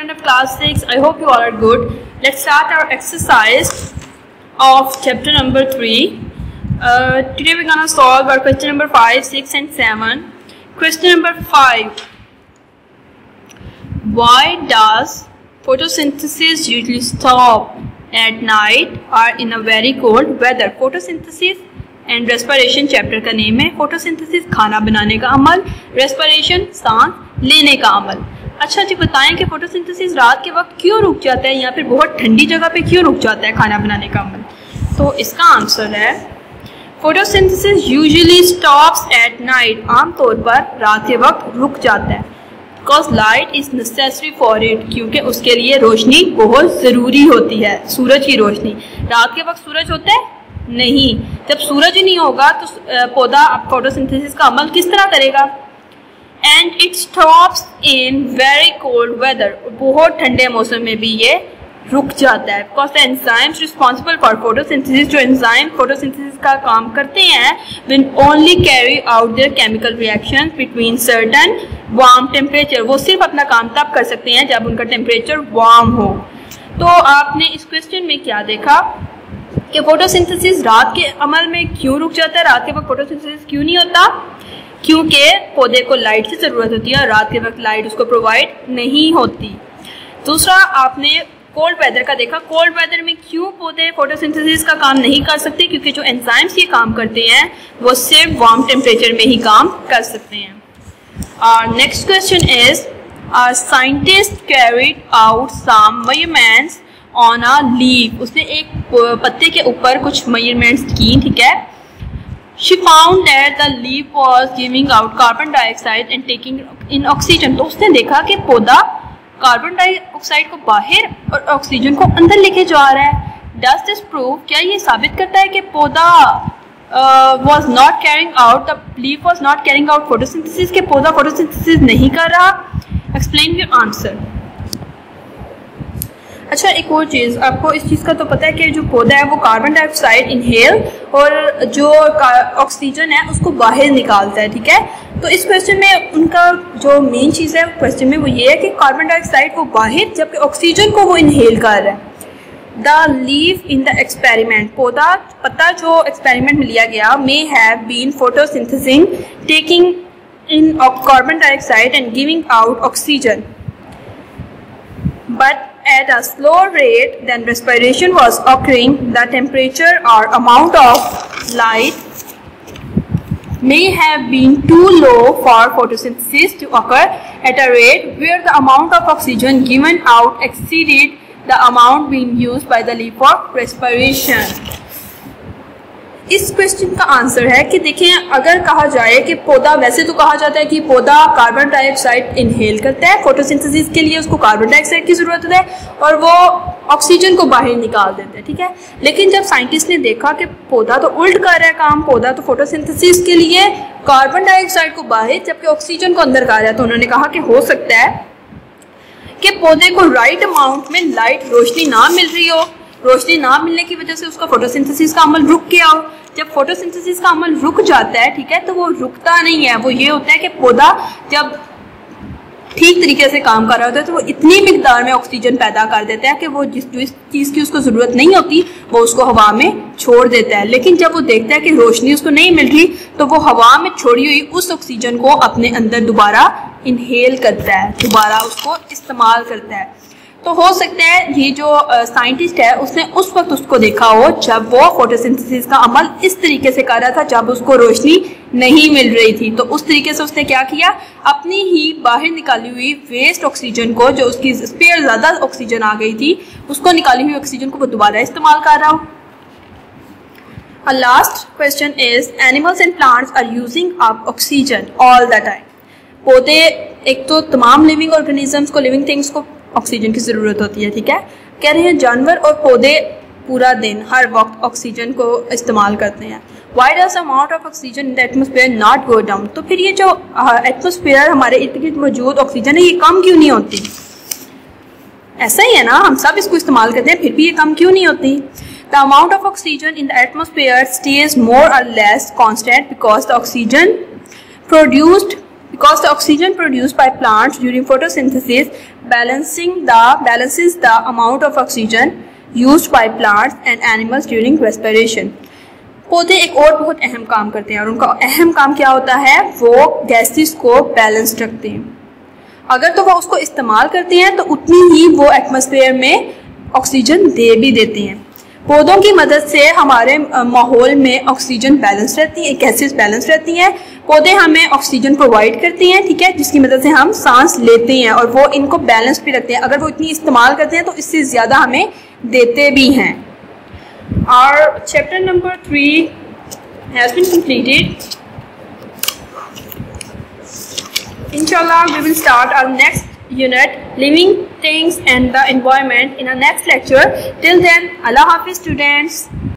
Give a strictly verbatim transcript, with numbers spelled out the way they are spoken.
student of class six. I hope you all are good. Let's start our exercise of chapter number three. Uh, today we're gonna solve our question number five, six, and seven. Question number five. Why does photosynthesis usually stop at night or in a very cold weather? Photosynthesis and respiration chapter का name है. Photosynthesis खाना बनाने का अमल, respiration सांस लेने का अमल. अच्छा जी, बताएं कि फोटोसिंथेसिस रात के वक्त क्यों रुक जाता है या फिर बहुत ठंडी जगह पे क्यों रुक जाता है खाना बनाने का अमल? तो इसका आंसर है photosynthesis usually stops at night. आमतौर पर रात के वक्त रुक जाता है. Because light is necessary for it, क्योंकि उसके लिए रोशनी बहुत ज़रूरी होती है. सूरज की रोशनी. रात के वक्त सूरज होता है नहीं. जब सूरज ही नहीं होगा तो पौधा फोटोसिंथेसिस का अमल किस तरह करेगा? And it stops in very cold weather. बहुत ठंडे मौसम में भी ये रुक जाता है. Because the enzymes responsible for photosynthesis, जो एंजाइम फोटोसिंथेसिस का काम करते हैं, will only carry out their chemical reactions between certain warm temperature. वो सिर्फ अपना काम तब कर सकते हैं जब उनका टेम्परेचर वार्म हो. तो आपने इस क्वेश्चन में क्या देखा कि फोटोसिंथेसिस रात के अमल में क्यों रुक जाता है? रात के वक्त फोटोसिंथेसिस क्यों नहीं होता? क्योंकि पौधे को लाइट की ज़रूरत होती है और रात के वक्त लाइट उसको प्रोवाइड नहीं होती. दूसरा, आपने कोल्ड वेदर का देखा. कोल्ड वेदर में क्यों पौधे फोटोसिंथेसिस का काम नहीं कर सकते? क्योंकि जो एंजाइम्स ये काम करते हैं वो सिर्फ वार्म टेम्परेचर में ही काम कर सकते हैं. और next question is, scientist carried out some measurements on a leaf. उसने एक पत्ते के ऊपर कुछ मेजरमेंट्स की, ठीक है. She found that the leaf was giving out carbon dioxide and taking in oxygen. तो उसने देखा कि पौधा कार्बन डाइऑक्साइड को बाहर और ऑक्सीजन को अंदर लेके जा रहा है. डज दिस प्रूव, क्या ये साबित करता है कि पौधा was not carrying out, the leaf was not carrying out photosynthesis, के पौधा फोटोसिंथेसिस नहीं कर रहा? Explain your answer. अच्छा, एक और चीज़, आपको इस चीज़ का तो पता है कि जो पौधा है वो कार्बन डाइऑक्साइड इनहेल और जो ऑक्सीजन है उसको बाहर निकालता है, ठीक है. तो इस क्वेश्चन में उनका जो मेन चीज़ है क्वेश्चन में वो ये है कि कार्बन डाइऑक्साइड को बाहर जबकि ऑक्सीजन को वो इनहेल कर रहा है. The leaf in the experiment, पौधा पत्ता जो एक्सपेरिमेंट में लिया गया, may have been photosynthesising taking in carbon dioxide and giving out oxygen, but at a slower rate than respiration was occurring. The temperature or amount of light may have been too low for photosynthesis to occur at a rate where the amount of oxygen given out exceeded the amount being used by the leaf for respiration. इस question का answer है कि देखें, अगर कहा जाए कि पौधा, वैसे तो कहा जाता है कि पौधा कार्बन डाइऑक्साइड इनहेल करता है, फोटोसिंथेसिस के लिए उसको कार्बन डाइऑक्साइड की ज़रूरत है और वो ऑक्सीजन को बाहर निकाल देता है, ठीक है. लेकिन जब साइंटिस्ट ने देखा कि पौधा तो उल्ट कर रहा है काम, पौधा तो फोटोसिंथेसिस के लिए कार्बन डाइऑक्साइड को बाहर जबकि ऑक्सीजन को अंदर कर रहा है, तो उन्होंने कहा कि हो सकता है कि पौधे को राइट अमाउंट में लाइट रोशनी ना मिल रही हो. रोशनी ना मिलने की वजह से उसका फोटोसिंथेसिस का अमल रुक गया हो. जब फोटोसिंथेसिस का अमल रुक जाता है, ठीक है, तो वो रुकता नहीं है. वो ये होता है कि पौधा जब ठीक तरीके से काम कर रहा होता है तो वो इतनी मिकदार में ऑक्सीजन पैदा कर देता है कि वो जिस जिस चीज़ की उसको ज़रूरत नहीं होती वो उसको हवा में छोड़ देता है. लेकिन जब वो देखता है कि रोशनी उसको नहीं मिल रही तो वो हवा में छोड़ी हुई उस ऑक्सीजन को अपने अंदर दोबारा इनहेल करता है, दोबारा उसको इस्तेमाल करता है. तो हो सकता है ये जो साइंटिस्ट है उसने उस वक्त उसको देखा हो जब वो फोटोसिंथेसिस का अमल इस तरीके से कर रहा था, जब उसको रोशनी नहीं मिल रही थी. तो उस तरीके से उसने क्या किया, अपनी ही बाहर निकाली हुई वेस्ट ऑक्सीजन को, जो उसकी स्पेयर ज़्यादा ऑक्सीजन आ गई थी, उसको निकाली हुई ऑक्सीजन को वो दोबारा इस्तेमाल कर रहा हो. A last question is, animals and plants are using up oxygen all the time. पौधे, एक तो तमाम लिविंग ऑर्गेनिजम्स को, लिविंग थिंग्स को ऑक्सीजन की ज़रूरत होती है, ठीक है. कह रहे हैं जानवर और पौधे पूरा दिन हर वक्त ऑक्सीजन को इस्तेमाल करते हैं. Why does amount of oxygen in the atmosphere not go down? तो फिर ये जो एटमोसफेयर हमारे इर्द गिर्द मौजूद ऑक्सीजन है ये कम क्यों नहीं होती? ऐसा ही है ना, हम सब इसको इस्तेमाल करते हैं फिर भी ये कम क्यों नहीं होती? The amount of oxygen in the atmosphere stays more or less constant because the oxygen produced because the oxygen produced by plants during photosynthesis balancing the balances the amount of oxygen used by plants and animals during respiration. पौधे एक और बहुत अहम काम करते हैं और उनका अहम काम क्या होता है, वो गैसेस को बैलेंस रखते हैं. अगर तो वो उसको इस्तेमाल करते हैं तो उतनी ही वो एटमॉस्फेयर में ऑक्सीजन दे भी देते हैं. पौधों की मदद से हमारे माहौल में ऑक्सीजन बैलेंस रहती है, गैसेस बैलेंस रहती हैं. पौधे हमें ऑक्सीजन प्रोवाइड करते हैं, ठीक है, जिसकी मदद से हम सांस लेते हैं और वो इनको बैलेंस भी रखते हैं. अगर वो इतनी इस्तेमाल करते हैं तो इससे ज़्यादा हमें देते भी हैं. Our chapter number three has been completed. Inshallah, we will start our next unit, living things and the environment, in our next lecture. Till then, Allah Hafiz students.